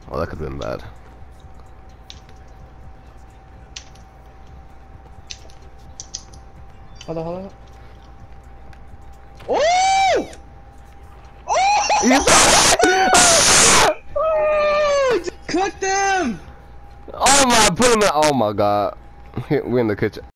Oh, that could have been bad. Hold on. Oh! Oh! Cook them! Oh my, put him in. Oh my god. We're in the kitchen.